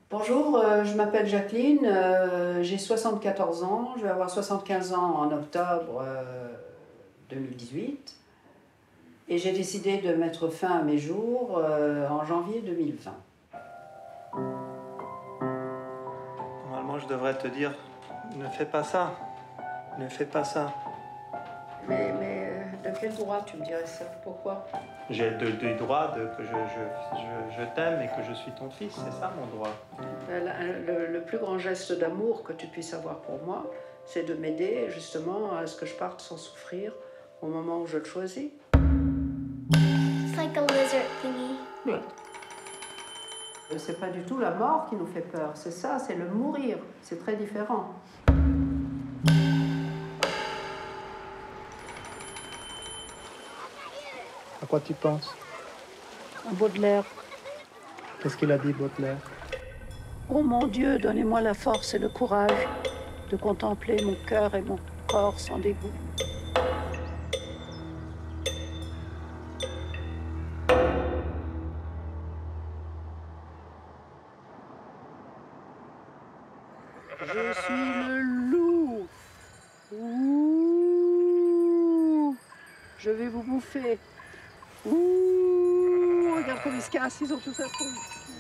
Bonjour, je m'appelle Jacqueline, j'ai 74 ans, je vais avoir 75 ans en octobre 2018 et j'ai décidé de mettre fin à mes jours en janvier 2020. Normalement, je devrais te dire, ne fais pas ça, ne fais pas ça. Mais de quel droit tu me dirais ça? Pourquoi? J'ai le droit que je t'aime et que je suis ton fils, c'est ça mon droit. Le plus grand geste d'amour que tu puisses avoir pour moi, c'est de m'aider justement à ce que je parte sans souffrir au moment où je le choisis. It's like a lizard thingy. Oui. C'est pas du tout la mort qui nous fait peur, c'est ça, c'est le mourir, c'est très différent. À quoi tu penses? Un Baudelaire. Qu'est-ce qu'il a dit, Baudelaire? Oh mon Dieu, donnez-moi la force et le courage de contempler mon cœur et mon corps sans dégoût. Je suis le loup. Ouh, je vais vous bouffer. Ouh, regarde comme ils se cassent, ils ont tous à fond.